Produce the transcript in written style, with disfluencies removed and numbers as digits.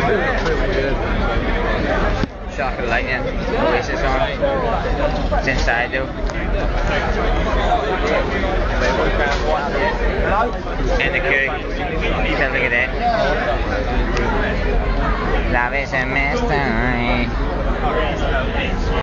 Chocolate lightning, Oasis on. It's inside though. In the queue. Tell look at that. Love is a master.